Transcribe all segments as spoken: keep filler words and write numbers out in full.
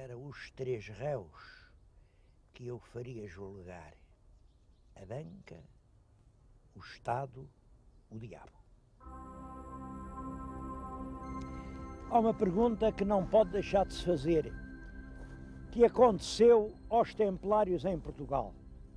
eram os três réus que eu faria julgar: a banca, o Estado, o diabo. Há uma pergunta que não pode deixar de se fazer: que aconteceu aos templários em Portugal?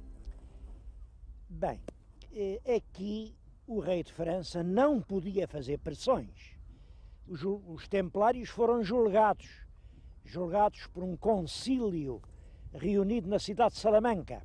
Bem, aqui o rei de França não podia fazer pressões. Os, os templários foram julgados, julgados por um concílio reunido na cidade de Salamanca.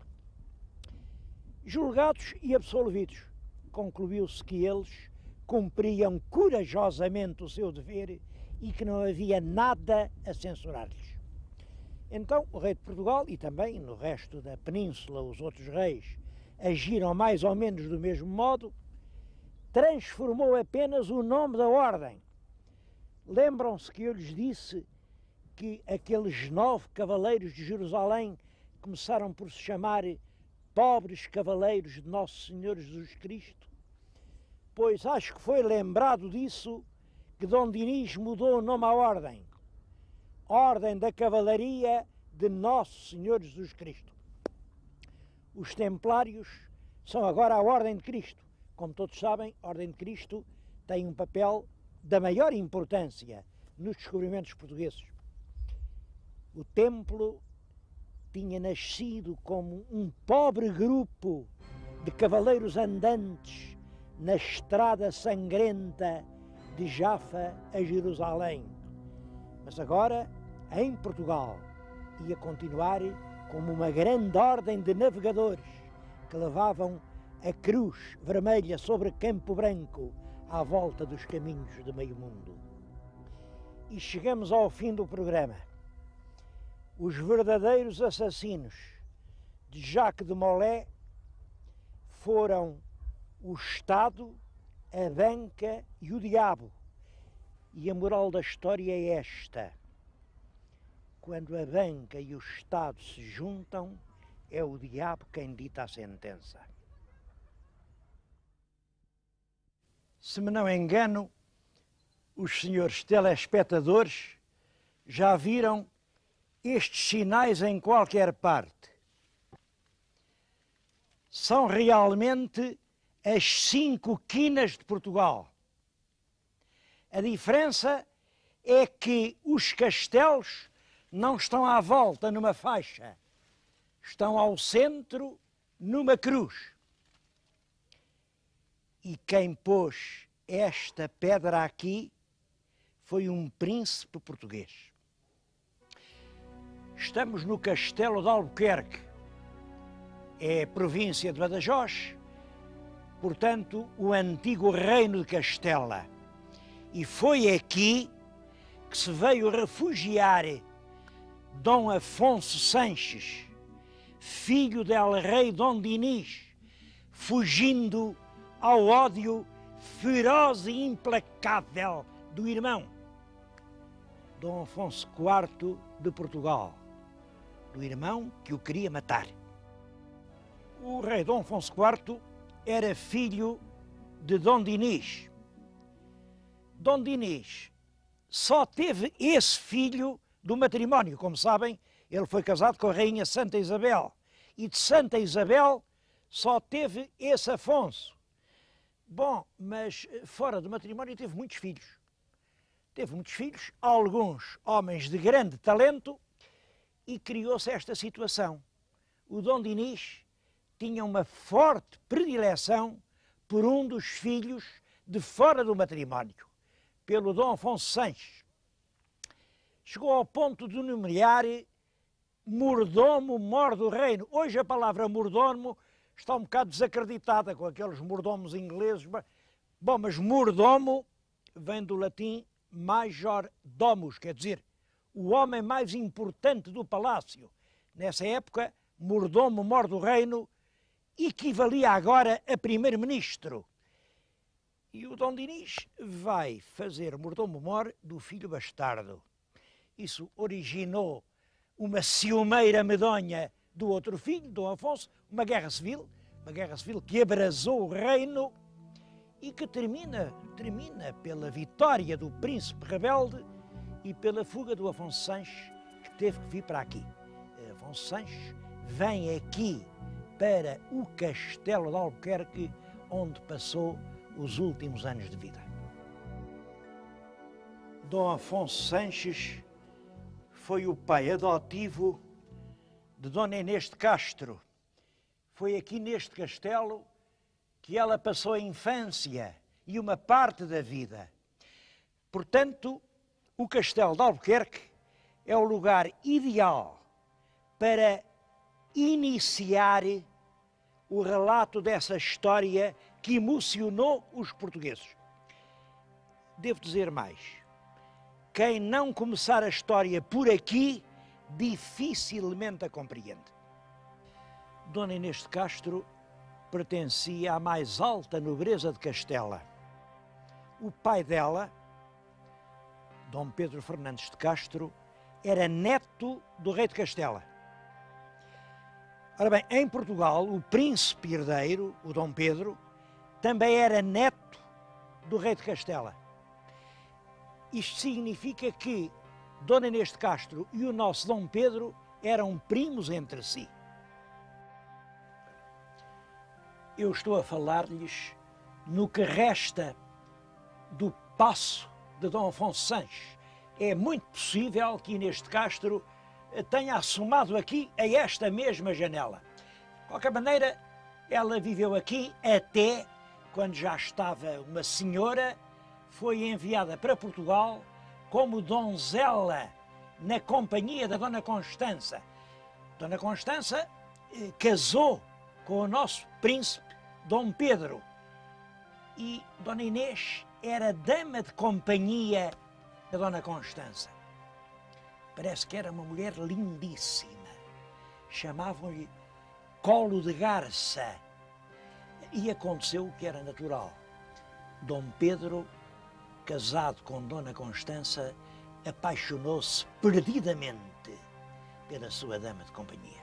Julgados e absolvidos. Concluiu-se que eles cumpriam corajosamente o seu dever e que não havia nada a censurar-lhes. Então o rei de Portugal, e também no resto da península os outros reis, agiram mais ou menos do mesmo modo, transformou apenas o nome da ordem. Lembram-se que eu lhes disse que aqueles nove cavaleiros de Jerusalém começaram por se chamar pobres cavaleiros de Nosso Senhor Jesus Cristo? Pois acho que foi lembrado disso que Dom Dinis mudou o nome à ordem. Ordem da Cavalaria de Nosso Senhor Jesus Cristo. Os templários são agora a Ordem de Cristo. Como todos sabem, a Ordem de Cristo tem um papel da maior importância nos descobrimentos portugueses. O templo tinha nascido como um pobre grupo de cavaleiros andantes na estrada sangrenta de Jafa a Jerusalém. Mas agora, em Portugal, ia continuar como uma grande ordem de navegadores que levavam a cruz vermelha sobre campo branco à volta dos caminhos de meio mundo. E chegamos ao fim do programa. Os verdadeiros assassinos de Jacques de Molay foram o Estado, a banca e o diabo. E a moral da história é esta: quando a banca e o Estado se juntam, é o diabo quem dita a sentença. Se me não engano, os senhores telespectadores já viram estes sinais em qualquer parte. São realmente as cinco quinas de Portugal. A diferença é que os castelos não estão à volta numa faixa, estão ao centro numa cruz. E quem pôs esta pedra aqui foi um príncipe português. Estamos no Castelo de Albuquerque, é a província de Badajoz, portanto, o antigo reino de Castela. E foi aqui que se veio refugiar Dom Afonso Sanches, filho del rei Dom Dinis, fugindo ao ódio feroz e implacável do irmão, Dom Afonso quarto de Portugal, do irmão que o queria matar. O rei Dom Afonso quarto era filho de Dom Dinis. Dom Dinis só teve esse filho do matrimónio. Como sabem, ele foi casado com a rainha Santa Isabel, e de Santa Isabel só teve esse Afonso. Bom, mas fora do matrimónio teve muitos filhos. Teve muitos filhos, alguns homens de grande talento, e criou-se esta situação. O Dom Dinis tinha uma forte predileção por um dos filhos de fora do matrimónio, pelo Dom Afonso Sanches. Chegou ao ponto de nomear mordomo mor do reino. Hoje a palavra mordomo está um bocado desacreditada com aqueles mordomos ingleses. Bom, mas mordomo vem do latim major domus, quer dizer, o homem mais importante do palácio. Nessa época, mordomo mor do reino equivalia agora a primeiro-ministro. E o Dom Dinis vai fazer mordomo mor do filho bastardo. Isso originou uma ciumeira medonha do outro filho, Dom Afonso, uma guerra civil, uma guerra civil que abrasou o reino e que termina, termina pela vitória do príncipe rebelde e pela fuga do Afonso Sanches, que teve que vir para aqui. Afonso Sanches vem aqui para o Castelo de Albuquerque, onde passou os últimos anos de vida. Dom Afonso Sanches foi o pai adotivo de Dona Inês de Castro. Foi aqui neste castelo que ela passou a infância e uma parte da vida. Portanto, o Castelo de Albuquerque é o lugar ideal para iniciar o relato dessa história que emocionou os portugueses. Devo dizer mais, quem não começar a história por aqui, dificilmente a compreende. Dona Inês de Castro pertencia à mais alta nobreza de Castela. O pai dela, Dom Pedro Fernandes de Castro, era neto do rei de Castela. Ora bem, em Portugal, o príncipe herdeiro, o Dom Pedro, também era neto do rei de Castela. Isto significa que Dona Inês de Castro e o nosso Dom Pedro eram primos entre si. Eu estou a falar-lhes no que resta do paço de Dom Afonso Sanches. É muito possível que Inês de Castro tenha assomado aqui a esta mesma janela. De qualquer maneira, ela viveu aqui até quando já estava uma senhora, foi enviada para Portugal como donzela na companhia da Dona Constança. Dona Constança eh, casou com o nosso príncipe Dom Pedro e Dona Inês era dama de companhia da Dona Constança. Parece que era uma mulher lindíssima. Chamavam-lhe Colo de Garça. E aconteceu o que era natural. Dom Pedro, casado com Dona Constança, apaixonou-se perdidamente pela sua dama de companhia.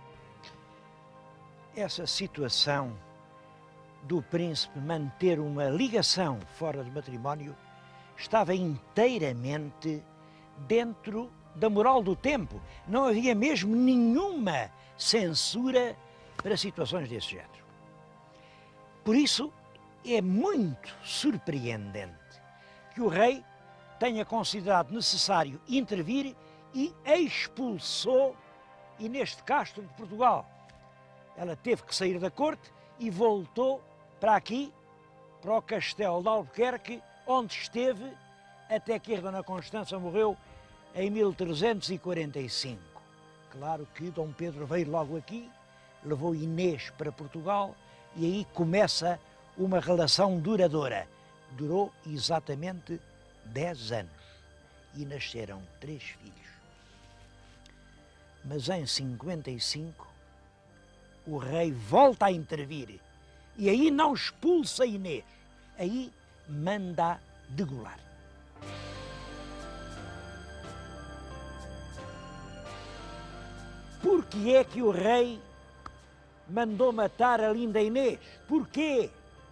Essa situação do príncipe manter uma ligação fora do matrimónio estava inteiramente dentro da moral do tempo. Não havia mesmo nenhuma censura para situações desse género. Por isso, é muito surpreendente que o rei tenha considerado necessário intervir e expulsou Inês de Castro de Portugal. Ela teve que sair da corte e voltou para aqui, para o Castelo de Albuquerque, onde esteve até que a Dona Constança morreu em mil trezentos e quarenta e cinco. Claro que Dom Pedro veio logo aqui, levou Inês para Portugal e aí começa uma relação duradoura. Durou exatamente dez anos e nasceram três filhos. Mas em cinquenta e cinco o rei volta a intervir e aí não expulsa Inês, aí manda degolar. Por que é que o rei mandou matar a linda Inês? Porquê?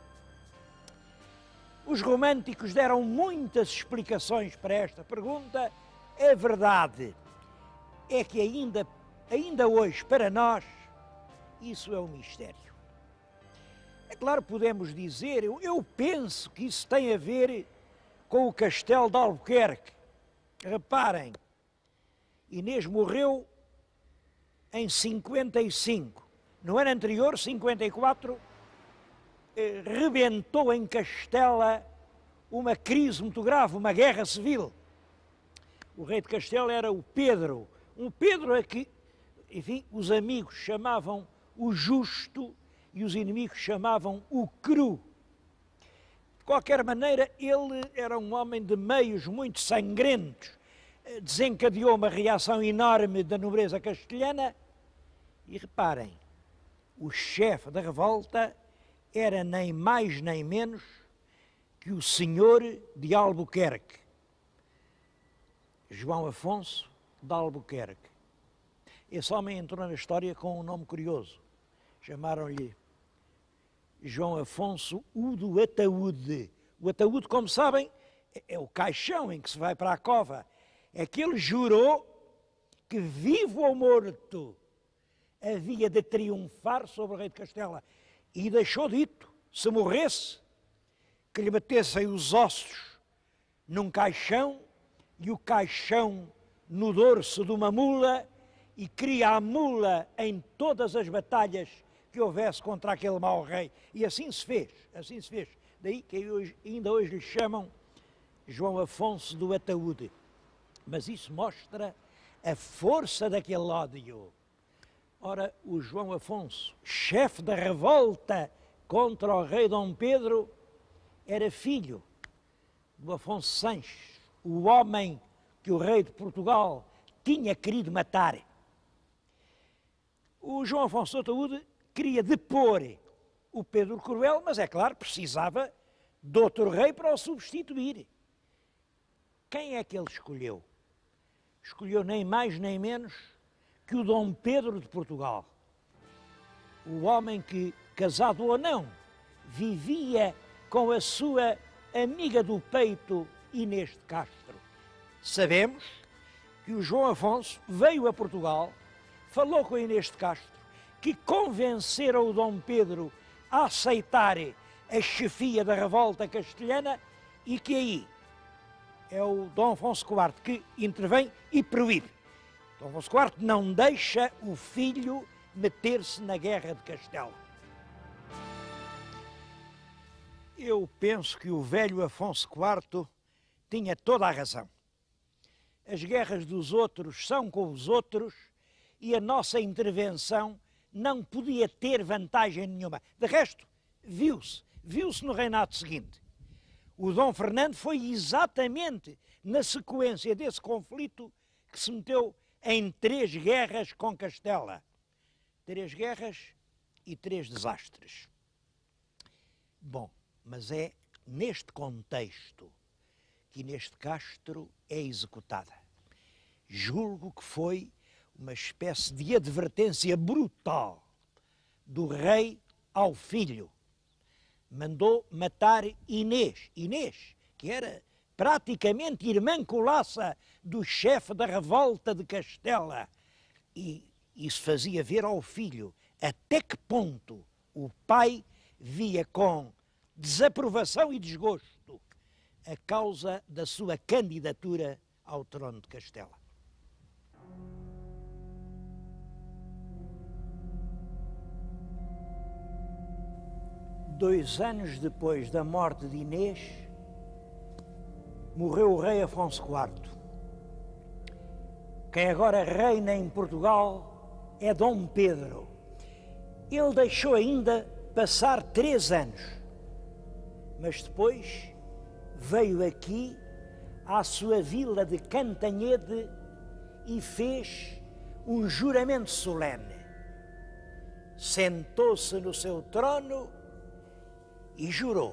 Os românticos deram muitas explicações para esta pergunta. A verdade é que ainda, ainda hoje, para nós, isso é um mistério. É claro, podemos dizer, eu, eu penso que isso tem a ver com o Castelo de Albuquerque. Reparem, Inês morreu em cinquenta e cinco. No ano anterior, cinquenta e quatro, eh, rebentou em Castela uma crise muito grave, uma guerra civil. O rei de Castela era o Pedro, um Pedro a que, enfim, os amigos chamavam o Justo e os inimigos chamavam o Cru. De qualquer maneira, ele era um homem de meios muito sangrentos, desencadeou uma reação enorme da nobreza castelhana e, reparem, o chefe da revolta era nem mais nem menos que o senhor de Albuquerque, João Afonso de Albuquerque. Esse homem entrou na história com um nome curioso. Chamaram-lhe João Afonso o do Ataúde. O ataúde, como sabem, é o caixão em que se vai para a cova. É que ele jurou que, vivo ou morto, havia de triunfar sobre o rei de Castela. E deixou dito, se morresse, que lhe batessem os ossos num caixão e o caixão no dorso de uma mula, e cria a mula em todas as batalhas que houvesse contra aquele mau rei. E assim se fez, assim se fez. Daí que hoje, ainda hoje lhe chamam João Afonso do Ataúde. Mas isso mostra a força daquele ódio. Ora, o João Afonso, chefe da revolta contra o rei Dom Pedro, era filho do Afonso Sanches, o homem que o rei de Portugal tinha querido matar. O João Afonso do Ataúde queria depor o Pedro Cruel, mas é claro, precisava de outro rei para o substituir. Quem é que ele escolheu? Escolheu nem mais nem menos que o Dom Pedro de Portugal. O homem que, casado ou não, vivia com a sua amiga do peito, Inês de Castro. Sabemos que o João Afonso veio a Portugal, falou com a Inês de Castro, que convenceram o Dom Pedro a aceitar a chefia da revolta castelhana, e que aí é o Dom Afonso quarto que intervém e proíbe. Dom Afonso quarto não deixa o filho meter-se na guerra de Castela. Eu penso que o velho Afonso quarto tinha toda a razão. As guerras dos outros são com os outros e a nossa intervenção não podia ter vantagem nenhuma. De resto, viu-se, viu-se no reinado seguinte. O Dom Fernando foi exatamente na sequência desse conflito que se meteu em três guerras com Castela. Três guerras e três desastres. Bom, mas é neste contexto que Inês de Castro é executada. Julgo que foi uma espécie de advertência brutal do rei ao filho. Mandou matar Inês, Inês, que era praticamente irmã colaça do chefe da revolta de Castela. E isso fazia ver ao filho até que ponto o pai via com desaprovação e desgosto a causa da sua candidatura ao trono de Castela. Dois anos depois da morte de Inês, morreu o rei Afonso quarto. Quem agora reina em Portugal é Dom Pedro. Ele deixou ainda passar três anos, mas depois veio aqui à sua vila de Cantanhede e fez um juramento solene. Sentou-se no seu trono e jurou.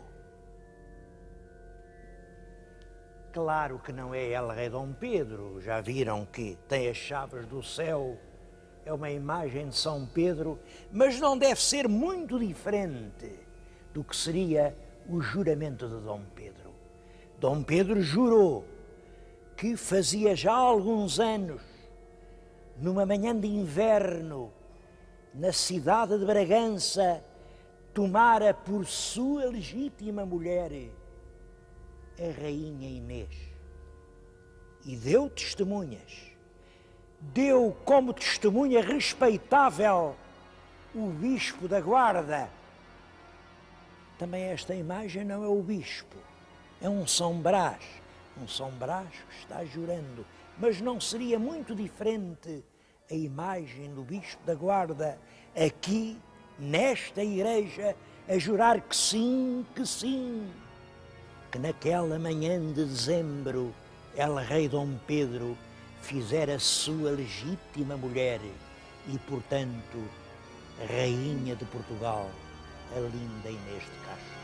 Claro que não é El Rei Dom Pedro, já viram que tem as chaves do céu, é uma imagem de São Pedro, mas não deve ser muito diferente do que seria o juramento de Dom Pedro. Dom Pedro jurou que fazia já alguns anos, numa manhã de inverno, na cidade de Bragança, tomara por sua legítima mulher a rainha Inês. E deu testemunhas. Deu como testemunha respeitável o bispo da Guarda. Também esta imagem não é o bispo, é um São Brás. Um São Brás que está jurando. Mas não seria muito diferente a imagem do bispo da Guarda aqui, nesta igreja, a jurar que sim, que sim, que naquela manhã de dezembro, El Rei Dom Pedro fizera sua legítima mulher e, portanto, rainha de Portugal, a linda Inês de Castro.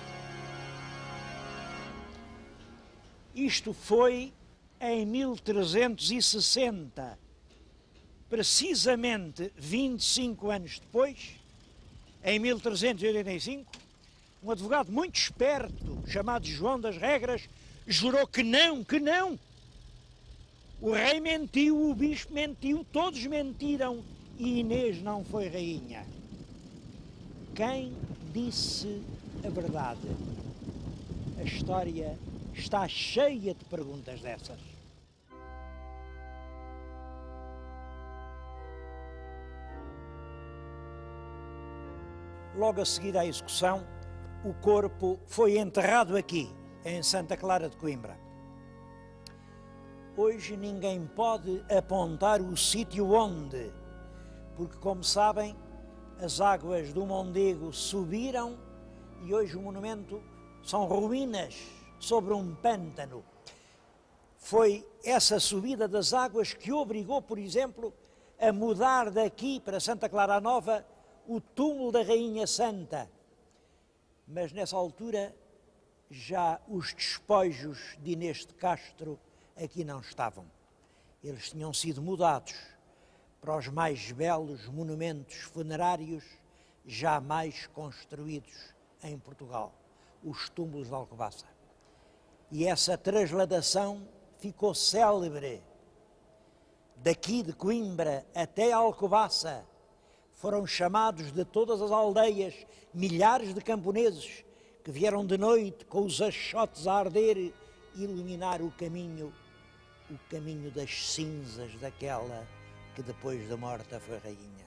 Isto foi em mil trezentos e sessenta, precisamente vinte e cinco anos depois, em mil trezentos e oitenta e cinco, um advogado muito esperto, chamado João das Regras, jurou que não, que não. O rei mentiu, o bispo mentiu, todos mentiram e Inês não foi rainha. Quem disse a verdade? A história está cheia de perguntas dessas. Logo a seguir à execução, o corpo foi enterrado aqui, em Santa Clara de Coimbra. Hoje ninguém pode apontar o sítio onde, porque, como sabem, as águas do Mondego subiram e hoje o monumento são ruínas sobre um pântano. Foi essa subida das águas que obrigou, por exemplo, a mudar daqui para Santa Clara Nova o túmulo da Rainha Santa. Mas nessa altura já os despojos de Inês de Castro aqui não estavam. Eles tinham sido mudados para os mais belos monumentos funerários jamais construídos em Portugal, os túmulos de Alcobaça. E essa trasladação ficou célebre. Daqui de Coimbra até Alcobaça foram chamados de todas as aldeias milhares de camponeses que vieram de noite com os achotes a arder iluminar o caminho, o caminho das cinzas daquela que depois da morte foi rainha.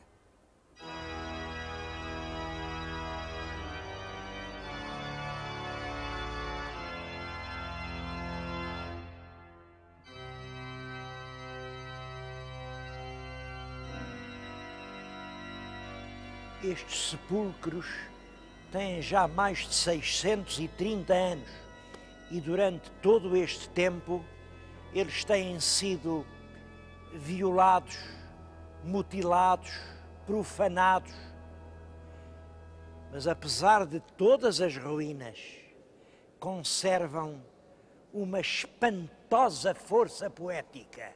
Estes sepulcros têm já mais de seiscentos e trinta anos e durante todo este tempo eles têm sido violados, mutilados, profanados. Mas apesar de todas as ruínas, conservam uma espantosa força poética.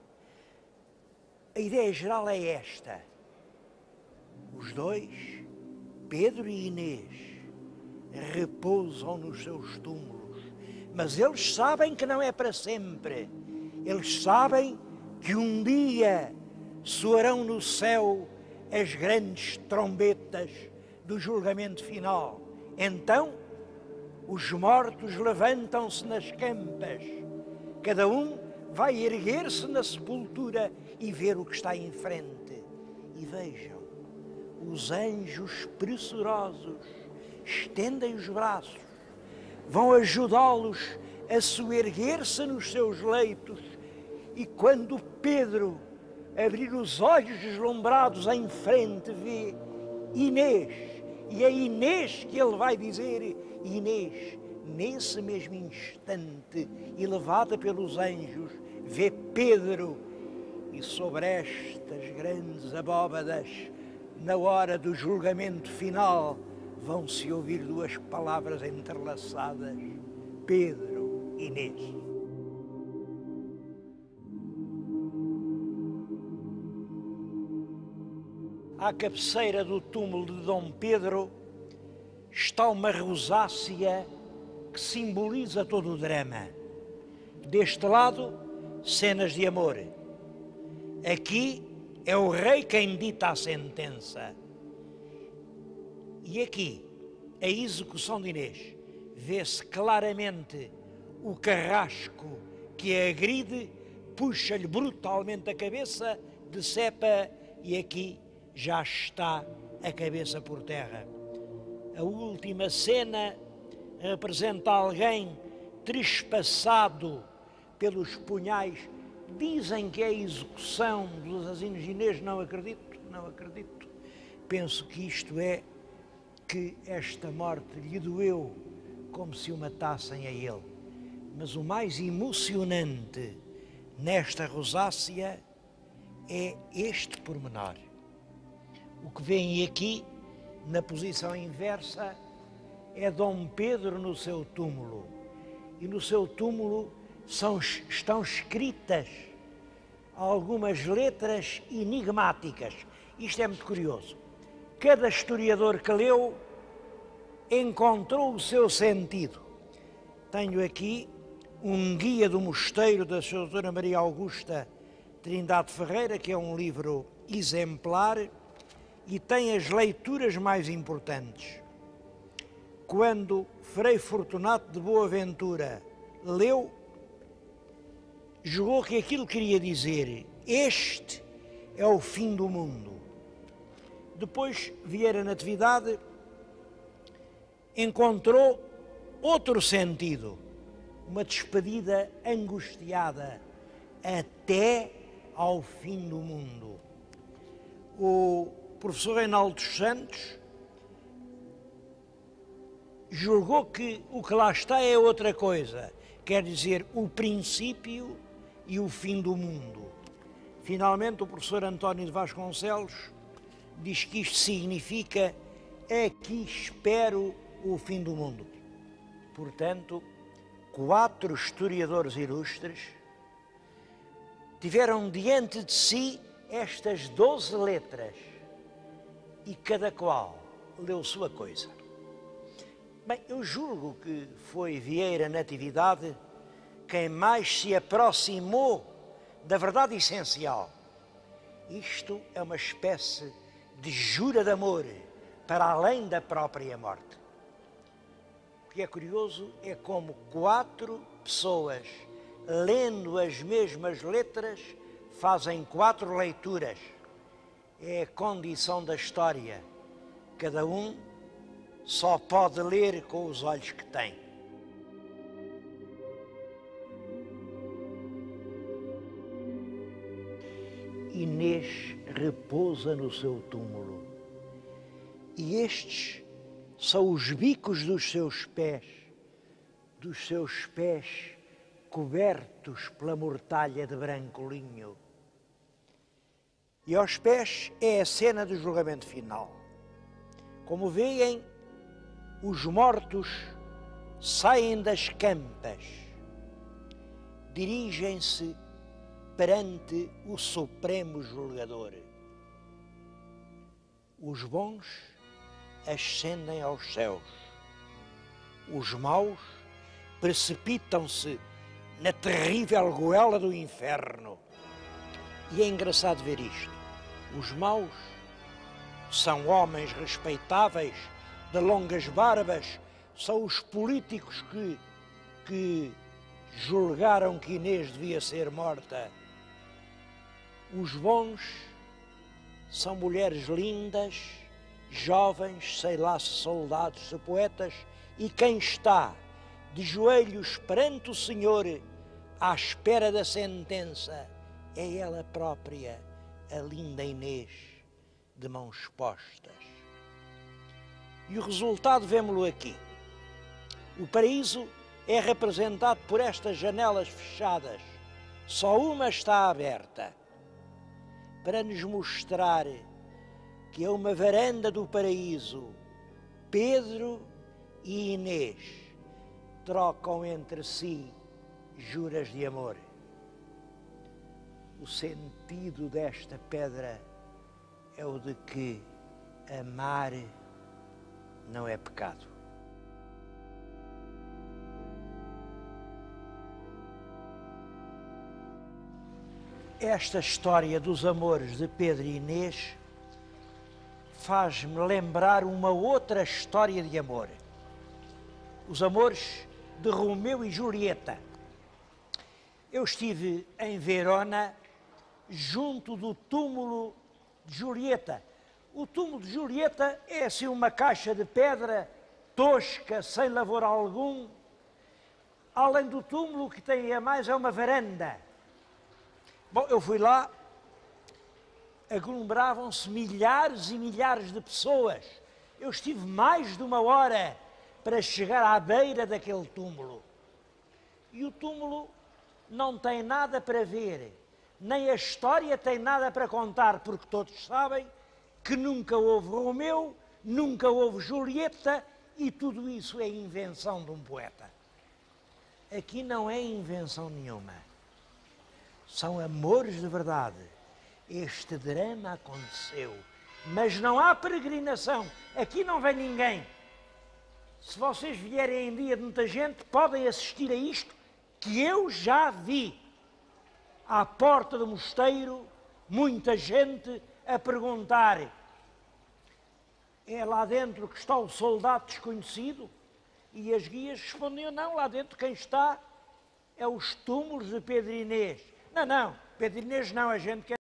A ideia geral é esta: os dois, Pedro e Inês, repousam nos seus túmulos, mas eles sabem que não é para sempre. Eles sabem que um dia soarão no céu as grandes trombetas do julgamento final. Então, os mortos levantam-se nas campas. Cada um vai erguer-se na sepultura e ver o que está em frente. E vejam, os anjos pressurosos estendem os braços, vão ajudá-los a soerguer-se nos seus leitos, e quando Pedro abrir os olhos deslumbrados em frente, vê Inês, e é Inês que ele vai dizer: Inês, nesse mesmo instante, elevada pelos anjos, vê Pedro, e sobre estas grandes abóbadas, na hora do julgamento final, vão-se ouvir duas palavras entrelaçadas: Pedro, Inês. À cabeceira do túmulo de Dom Pedro está uma rosácea que simboliza todo o drama. Deste lado, cenas de amor. Aqui é o rei quem dita a sentença. E aqui, a execução de Inês. Vê-se claramente o carrasco que a agride, puxa-lhe brutalmente a cabeça, decepa, e aqui já está a cabeça por terra. A última cena representa alguém trespassado pelos punhais. Dizem que é a execução dos assassinos de Inês. Não acredito, não acredito. Penso que isto é que esta morte lhe doeu como se o matassem a ele. Mas o mais emocionante nesta rosácea é este pormenor. O que veem aqui, na posição inversa, é Dom Pedro no seu túmulo. E no seu túmulo são, estão escritas algumas letras enigmáticas. Isto é muito curioso. Cada historiador que leu encontrou o seu sentido. Tenho aqui um guia do mosteiro da doutora Maria Augusta Trindade Ferreira, que é um livro exemplar e tem as leituras mais importantes. Quando Frei Fortunato de Boaventura leu, julgou que aquilo queria dizer: este é o fim do mundo. Depois, Vieira Natividade encontrou outro sentido, uma despedida angustiada até ao fim do mundo. O professor Reinaldo dos Santos julgou que o que lá está é outra coisa, quer dizer, o princípio e o fim do mundo. Finalmente, o professor António de Vasconcelos diz que isto significa: aqui espero o fim do mundo. Portanto, quatro historiadores ilustres tiveram diante de si estas doze letras e cada qual leu sua coisa. Bem, eu julgo que foi Vieira Natividade quem mais se aproximou da verdade essencial. Isto é uma espécie de jura de amor para além da própria morte. O que é curioso é como quatro pessoas, lendo as mesmas letras, fazem quatro leituras. É a condição da história. Cada um só pode ler com os olhos que tem. Inês repousa no seu túmulo, e estes são os bicos dos seus pés, dos seus pés cobertos pela mortalha de branco linho. E aos pés é a cena do julgamento final. Como veem, os mortos saem das campas, dirigem-se perante o Supremo Julgador. Os bons ascendem aos céus, os maus precipitam-se na terrível goela do inferno. E é engraçado ver isto. Os maus são homens respeitáveis, de longas barbas, são os políticos que, que julgaram que Inês devia ser morta. Os bons são mulheres lindas, jovens, sei lá se soldados, se poetas, e quem está de joelhos perante o Senhor à espera da sentença é ela própria, a linda Inês, de mãos postas. E o resultado vemo-lo aqui. O paraíso é representado por estas janelas fechadas, só uma está aberta, para nos mostrar que é uma varanda do paraíso. Pedro e Inês trocam entre si juras de amor. O sentido desta pedra é o de que amar não é pecado. Esta história dos amores de Pedro e Inês faz-me lembrar uma outra história de amor. Os amores de Romeu e Julieta. Eu estive em Verona, junto do túmulo de Julieta. O túmulo de Julieta é assim uma caixa de pedra tosca, sem lavor algum. Além do túmulo, o que tem a mais é uma varanda. Bom, eu fui lá, aglomeravam-se milhares e milhares de pessoas. Eu estive mais de uma hora para chegar à beira daquele túmulo. E o túmulo não tem nada para ver, nem a história tem nada para contar, porque todos sabem que nunca houve Romeu, nunca houve Julieta, e tudo isso é invenção de um poeta. Aqui não é invenção nenhuma. São amores de verdade. Este drama aconteceu, mas não há peregrinação. Aqui não vem ninguém. Se vocês vierem em dia de muita gente, podem assistir a isto que eu já vi à porta do mosteiro muita gente a perguntar: é lá dentro que está o soldado desconhecido? E as guias respondiam: não, lá dentro quem está é os túmulos de Pedro Inês. Não, não, Pedro Inês não, a gente quer